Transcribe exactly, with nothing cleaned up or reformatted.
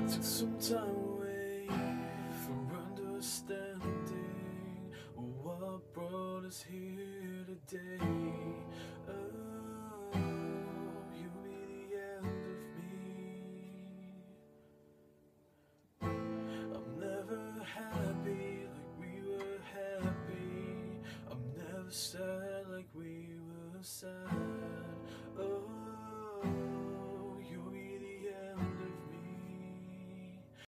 Took some time away for understanding what brought us here today. Oh, you'll be the end of me. I'm never happy like we were happy. I'm never sad like we were sad.